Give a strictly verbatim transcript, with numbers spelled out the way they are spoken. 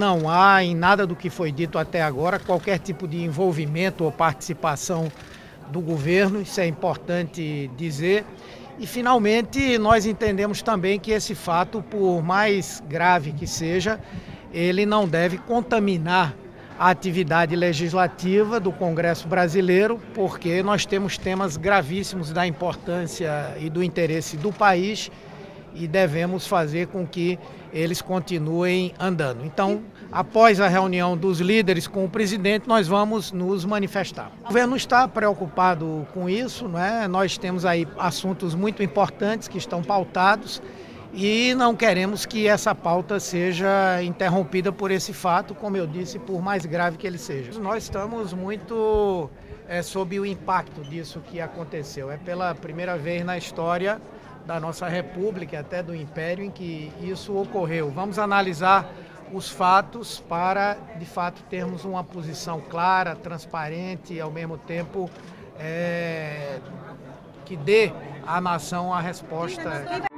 Não há em nada do que foi dito até agora qualquer tipo de envolvimento ou participação do governo, isso é importante dizer. E, finalmente, nós entendemos também que esse fato, por mais grave que seja, ele não deve contaminar a atividade legislativa do Congresso Brasileiro, porque nós temos temas gravíssimos da importância e do interesse do país e devemos fazer com que eles continuem andando. Então, após a reunião dos líderes com o presidente, nós vamos nos manifestar. O governo está preocupado com isso, não é? Nós temos aí assuntos muito importantes que estão pautados e não queremos que essa pauta seja interrompida por esse fato, como eu disse, por mais grave que ele seja. Nós estamos muito é, sob o impacto disso que aconteceu. É pela primeira vez na história da nossa República, até do Império, em que isso ocorreu. Vamos analisar os fatos para, de fato, termos uma posição clara, transparente e, ao mesmo tempo, é, que dê à nação a resposta.